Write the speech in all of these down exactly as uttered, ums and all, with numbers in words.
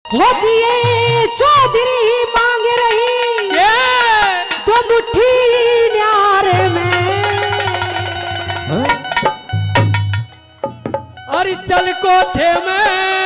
होती है चौधरी मांग रही तो मुट्ठी न्यारे में। अरे चल कोठे में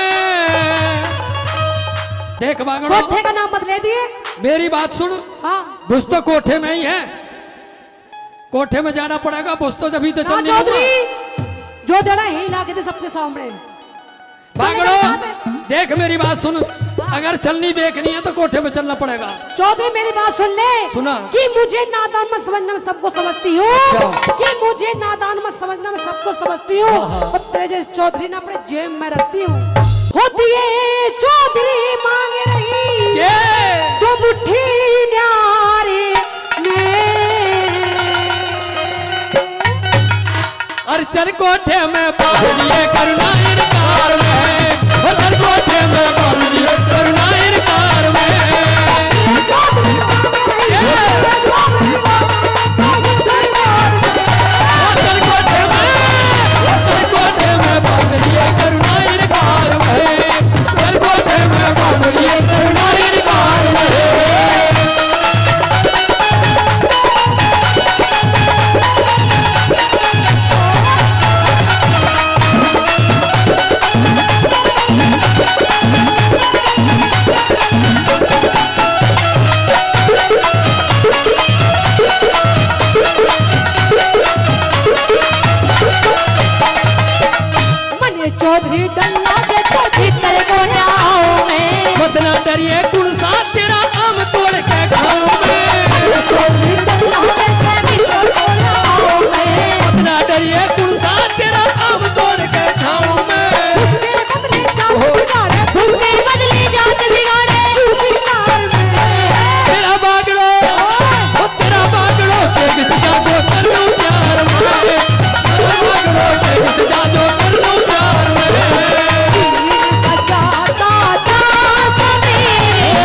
देख बागड़ो, कोठे का नाम बदले दिए। मेरी बात सुन। हाँ बुस तो कोठे में ही है, कोठे में जाना पड़ेगा। बुस तो जभी तो चल चौधरी जो देना ही लाके दे सबके सामने। बागड़ो देख मेरी बात सुन, अगर चलनी बेचनी है तो कोठे में चलना पड़ेगा। चौधरी मेरी बात सुन ले। सुना कि मुझे नादान मत समझना, मैं सबको समझती हूँ। अच्छा। कि मुझे नादान मत समझना, मैं सबको समझती हूँ। और तेरे जैसे चौधरी ना अपने जेब में रखती हूँ। होती है चौधरी मांग रही तो मुट्ठी न्यारे में। और चल कोठे में बालिए करुणा इनकार में, और चल कोठे में बालिए करुणा इनकार में। चल कोठे में, चल कोठे में बालिए करुणा इनकार में, चल कोठे में बालिए करुणा इनकार में। चौधरी डल्ला के तो भीतर को जाओ में। मतना डरिए कुण सा तेरा आम तोड़ के खाओ में। चौधरी डल्ला के भीतर को जाओ में। मतना डरिए कुण सा तेरा आम तोड़ के खाओ में। उसके बदले जात बिगाड़े, उसके बदले जात बिगाड़े बिगाड़ में। तेरा बागड़ो ओ तेरा बागड़ो के किस जादो कर लो प्यार में। तेरा बागड़ो के किस जादो कर लो प्यार में। जाता जा समे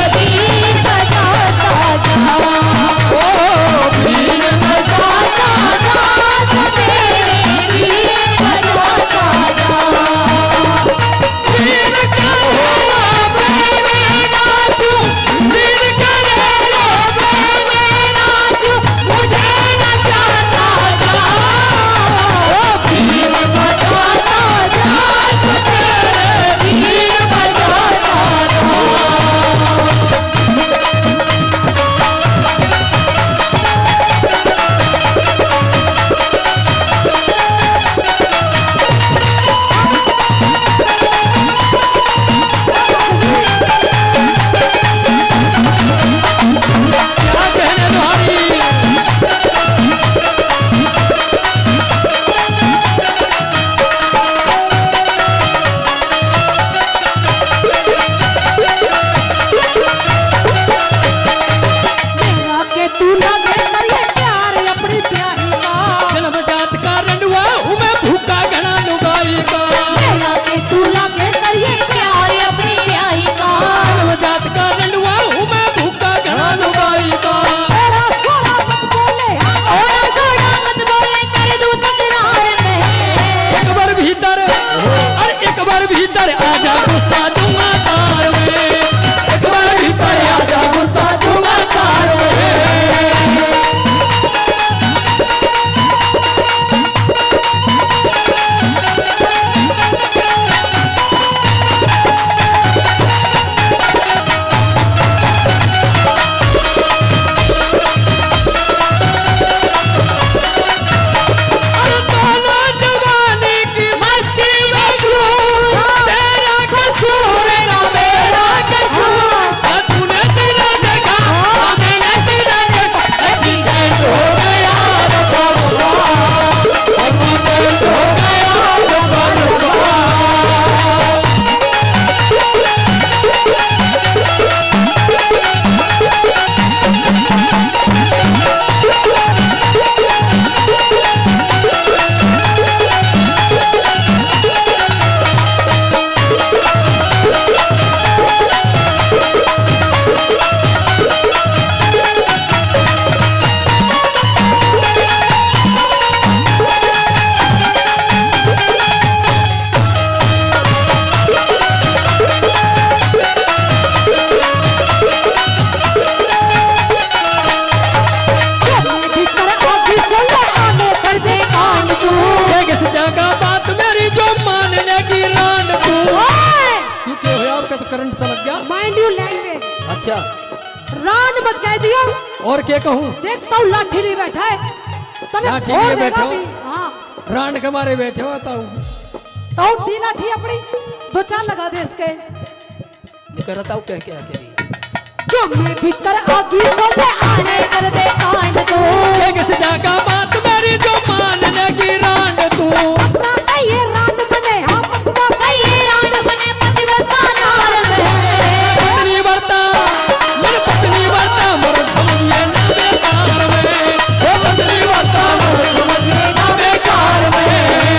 करंट सा लग गया। Mind you language. अच्छा रान मत कह दियो। और क्या कहूँ? देखता हूँ लाठी लिए बैठा है। तने लाठी फोड़ लिए देगा बैठा हो? भी। हाँ रांड के मारे बैठे हो ताऊ। तो दी लाठी अपनी दो चार लगा दे इसके। निकल ताऊ क्या क्या कह रही? जो मैं भीतर आगी सोले आने कर दे कांड को। एक सजा बात मेरी जो मानने की रांड तू। अपना ये रान बने हाँ अपना ये रान बने पतिव्रता नार में। पत्नी वर्ता मेरे पत्नी वर्ता मोर समझिए ना बेकार में। ओ पत्नी वर्ता मोर समझिए ना बेकार में।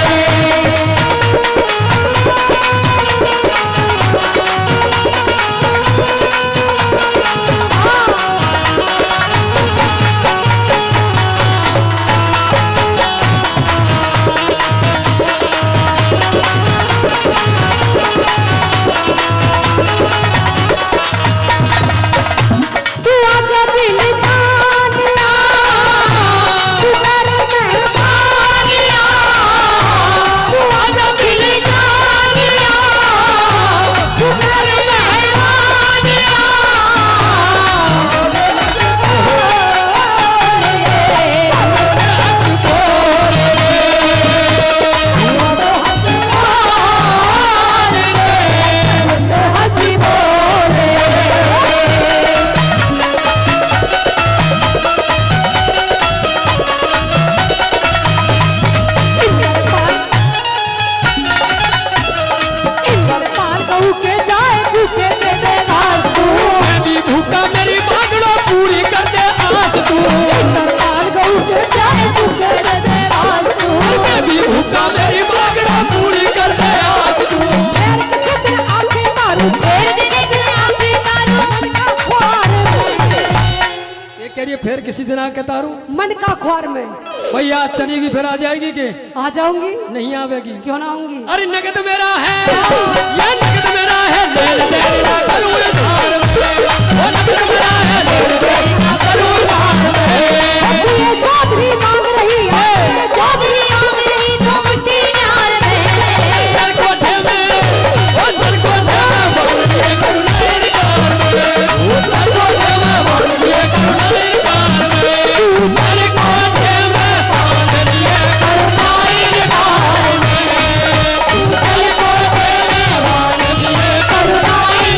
फिर किसी दिन आके तारू मन का ख्वार में। भाई आज चलेगी फिर आ जाएगी के? आ जाऊंगी। नहीं आवेगी? क्यों ना आऊंगी? अरे नगद मेरा है या नगद मेरा है लेन देन ना करूं उधार में। ओ नगद मेरा है लेन देन ना करूं उधार में। ये चौधरी मांग रही है चौधरी मांग रही तो मिट्टी न्यार में। सर कोठे में ओ सर कोठे में बोलिए करुणा निकार में। ओ सर कोठे में बोलिए करुणा निकार में। सर कोठे में बोलिए करुणा निकार में। सर कोठे में बोलिए करुणा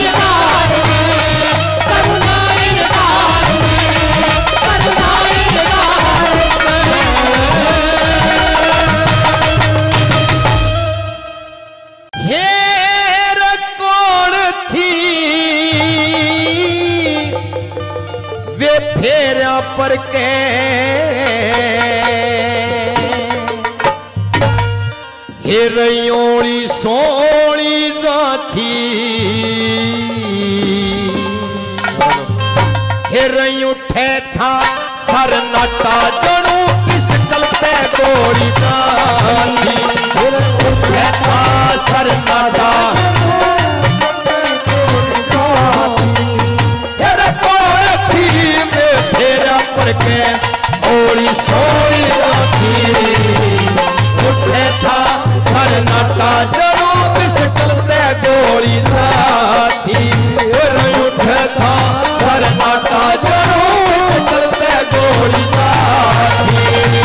निकार में। करुणा निकार में। करुणा हेर कौन थी वे फेरा पर के हेरयोड़ी सोनी जाती हेरई उठे था सर नटा जनू किस गलते गोली जाती उठे था सर नटा हेर कौन थी वे फेरा पर के ओली सोनी जाती उठे था सर नटा जनू किस गलते गोली जाती हेरई उठे था सर नटा जनू किस गलते गोली जाती।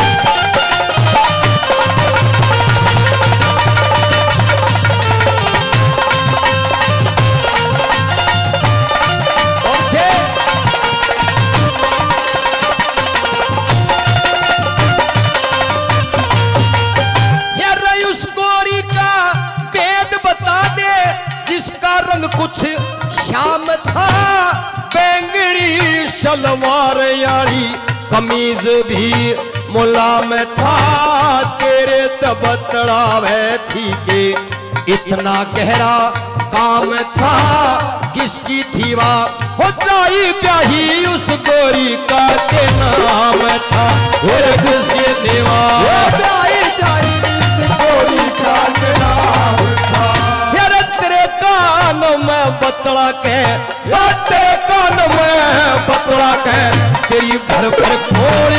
कुछ शाम था बैंगनी सलवार यारी कमीज भी मुलाम था तेरे तबतड़ावे थी के इतना गहरा काम था किसकी थी वा हो जाई ब्याही उस गोरी का के नाम था और किसकी देवा ब्याही जाई उस गोरी का के नाम था। यार तेरे कान में बतला के तेरे कान में बतला के तेरी भर भर खोली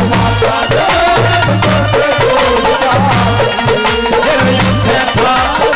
था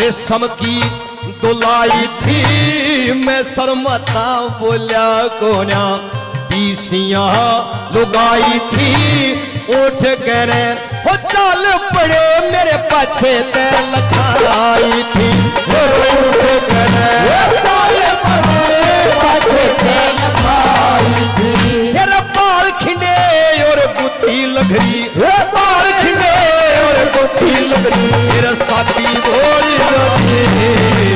रेशम की दुलाई थी मैं शर्मता बोला कोना बीसियां लुगाई थी उठ गए हो चाल पड़े मेरे पाछे ते लखाई थी उठ गए चाल पड़े पाछे ते लखाई थी तेरा बाल खिंडे और गुत्ती लगरी बाल खिंडे और गुत्ती लगरी तेरा साथी बोल रही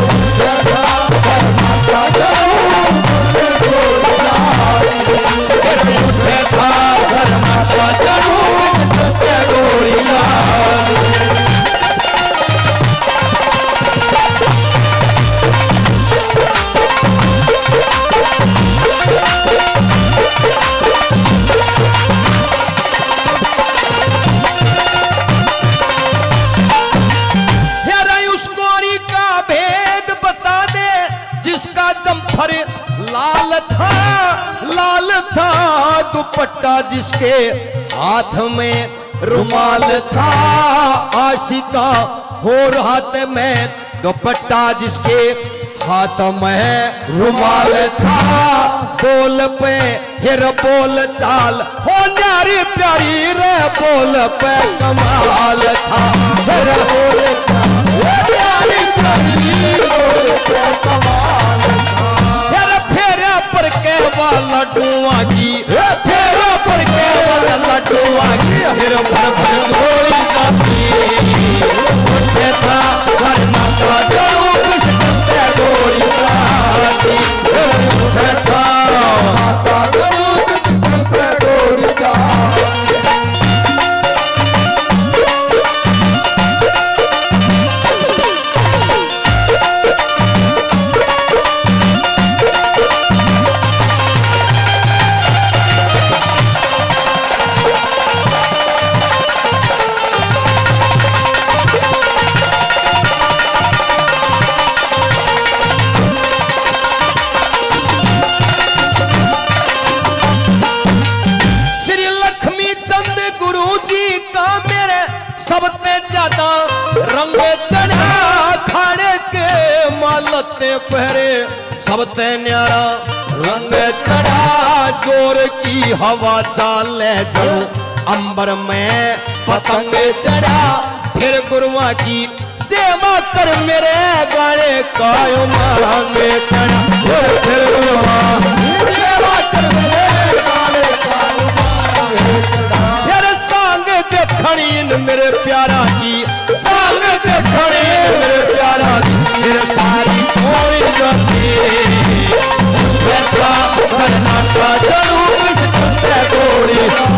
लाल था लाल था दुपट्टा जिसके हाथ में रुमाल था आशिका और हाथ में दुपट्टा जिसके हाथ में रुमाल था बोल पे हिर बोल चाल हो न्यारी प्यारी रे बोल पे कमाल था हिर बोल चाल न्यारी प्यारी बोल पे कमाल था पर के वाला लड्डुआ की फेरा पर के वाला लड्डुआ की फिर भर भर गोली जाती उठे था करना का जाओ किस करते गोली जाती उठे था का जाओ किस करते गोली जाती पहरे सबते न्यारा रंग चढ़ा जोर की हवा चाले जड़ो अंबर में पतंग चढ़ा फिर गुरुआ की सेवा कर मेरे गाने कायो मांगे चढ़ा फिर गुरुआ सेवा कर मेरे गाने कायो मांगे चढ़ा फिर सांग देखनी मेरे प्यारा की सांग देखनी मेरे प्यारा की फिर सारी कोई जाती करना का जरूर किस करते गोली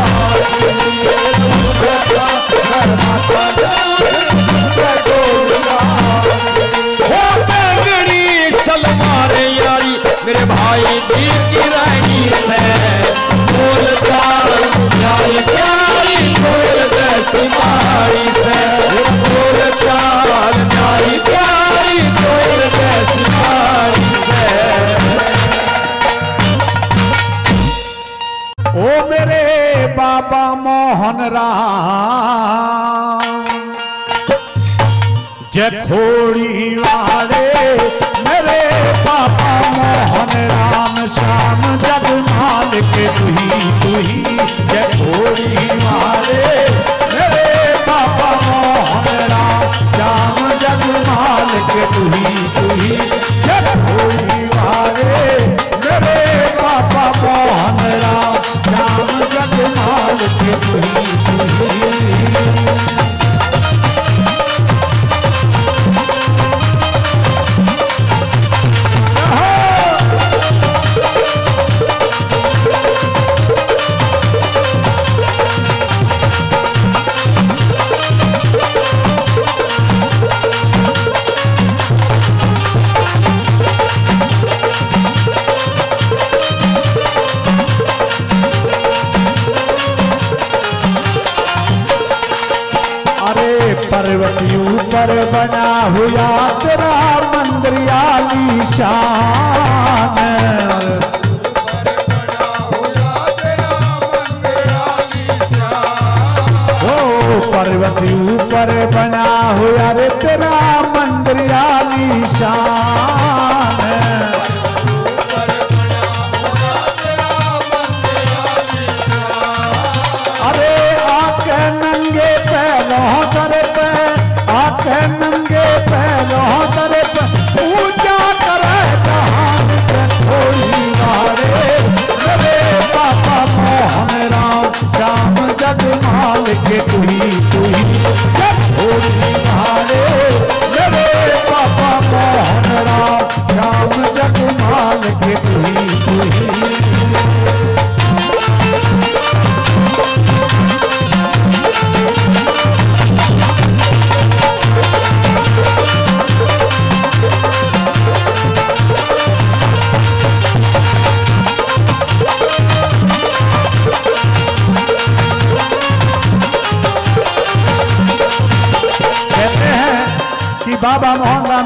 हो बैंगनी सलवार यारी मेरे भाई दी की रानी से बोल चाल प्यारी प्यारी कोयल जैसी मारी से बोल चाल प्यारी प्यारी कोयल जैसी मारी से ओ मेरे बाबा मोहन राम जखोड़ी वाले मेरे बाबा मोहन राम श्याम जगमाल के तुही तुही जखोड़ी वाले मेरे बाबा मोहन राम श्याम जगमाल के तुही तुही जखोड़ी वाले मेरे बाबा मोहन राम श्याम जगमाल के तुही तुही पर्वत ऊपर बना हुआ तेरा मंदिर आलीशान ओ पर्वत ऊपर बना हुआ रे तेरा मंदिर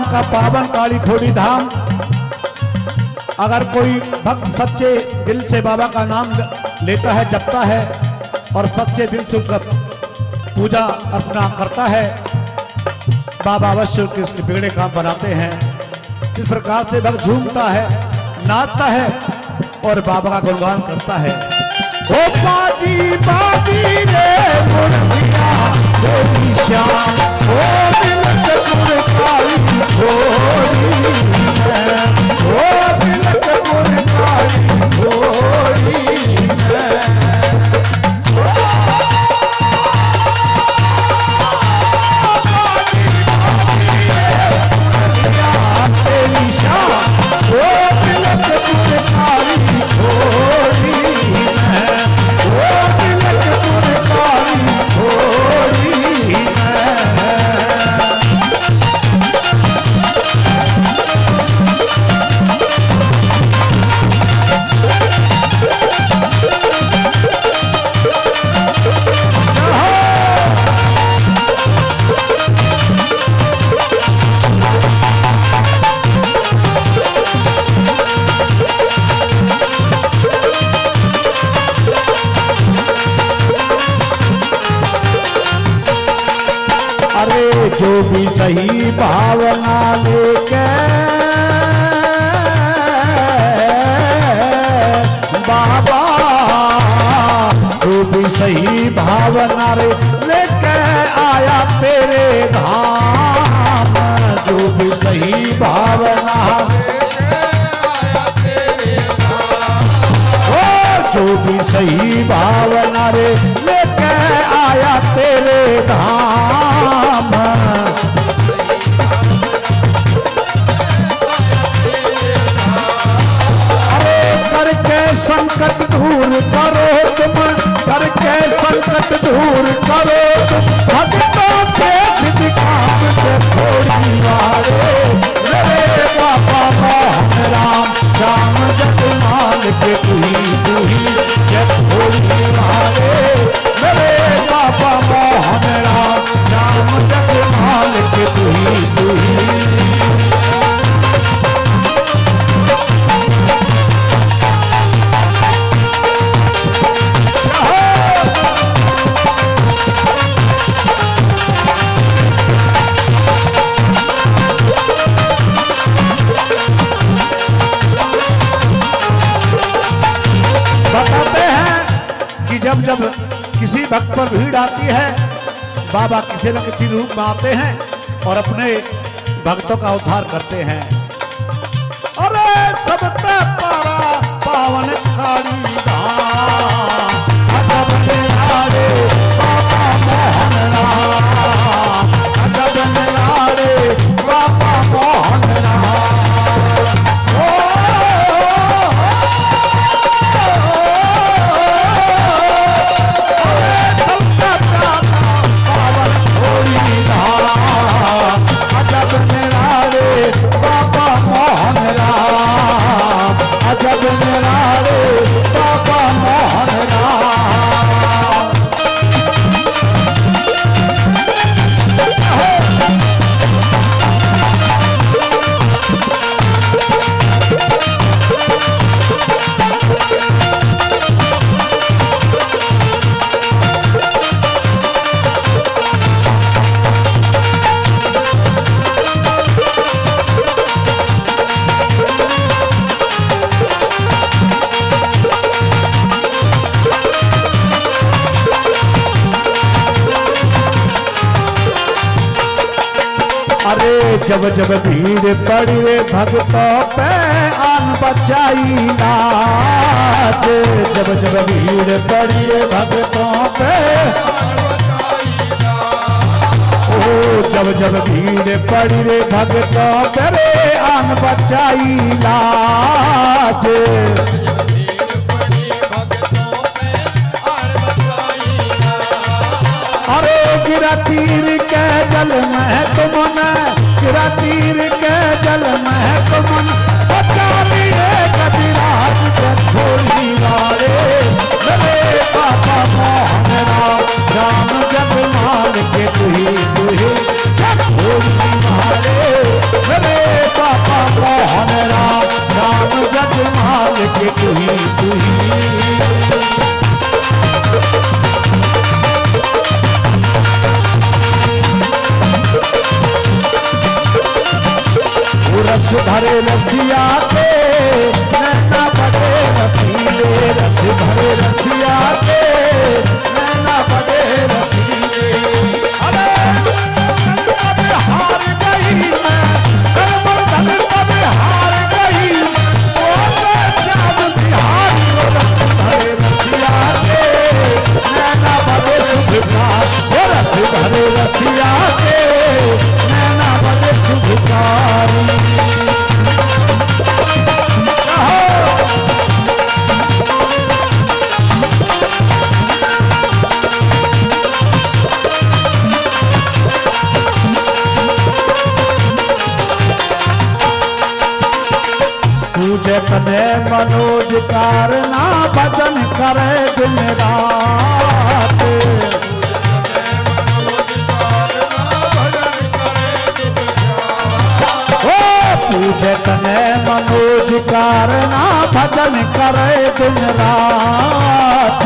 का पावन काली खोड़ी धाम। अगर कोई भक्त सच्चे दिल से बाबा का नाम लेता है, जपता है और सच्चे दिल से उसका पूजा अर्पणा करता है, बाबा अवश्य उसके बिगड़े काम बनाते हैं। किस प्रकार से भक्त झूमता है, नाचता है और बाबा का गुणगान करता है। ओ बाजी बाजी रे मुरलिया तेरी श्याम, ओ तिलकपुर काली घोड़ी है, ओ तिलकपुर काली घोड़ी है। तेरी श्याम, ओ तिलकपुर काली घोड़ी है, ओ तिलकपुर काली घोड़ी है। जो भी सही भावना लेके बाबा, जो भी सही भावना रे लेके आया तेरे धाम, जो भी सही भावना जो भी सही भावना रे लेके आया तेरे धाम। अरे करके संकट दूर करो तुम, करके संकट दूर करो तुम, भक्तों के काम से थोड़ी वारे मेरे बाबा मोहन राम श्याम जगमाल के तुही तुही जब थोड़ी वारे मेरे बाबा मोहन राम श्याम जगमाल के तुही तुही। बताते हैं कि जब जब किसी भक्त पर भीड़ आती है, बाबा किसी न किसी रूप में आते हैं और अपने भक्तों का उद्धार करते हैं। अरे सबसे पारा पावन काली धाम, अजब निराले बाबा मोहन राम, अजब निराले बाबा मोहन राम। अजब निराले बाबा मोहन राम, अजब निराले बाबा मोहन राम। अरे जब जब भीड़ पड़ी रे भक्तों पे आन बचाई लाज, जब जब भीड़ पड़ी रे भक्तों पे, ओ जब जब भीड़ पड़ी रे भक्तों पे रे आन बचाई लाज। अरे गिरा तीर के जल में तुमने, गिरा तीर के जल में तुमने बचा लिए कविराज के थोड़ी वाले मेरे बाबा मोहन राम राम जगमाल के तुही तुही थोड़ी वाले मेरे रस भरे रसिया के नैना बड़े रसीले, रस भरे रसिया के नैना बड़े रसीले। अरे कब हार गई मैं, कब कब हार गई वो चाँद बिहारी, वो रस भरे रसिया के नैना बड़े शुभकार, वो रस भरे रसिया के नैना बड़े शुभकारी। पूजे कने मनोज कारना भजन करे दिन रात, पूजे कने मनोज कारना भजन करे दिन रात।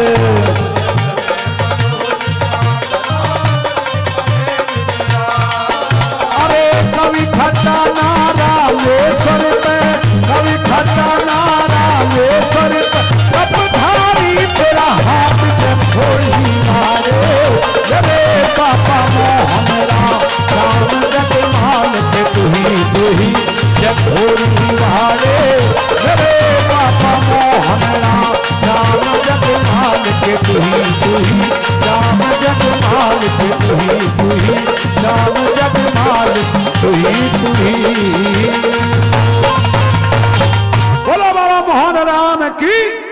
अरे कवि खट्टा नारायणेश्वर पे, कवि खट्टा नारायणेश्वर पे अपधारी तेरा हाथ जब खोली मारे, जरे पापा मोहन राम राम जगमाल के तुही तुही जब खोली मारे, जरे पापा मोहन राम राम जगमाल के तुही तुही, राम जगमाल के तुही तुही, राम जगमाल तुही तुही। बोलो बाबा मोहन राम की।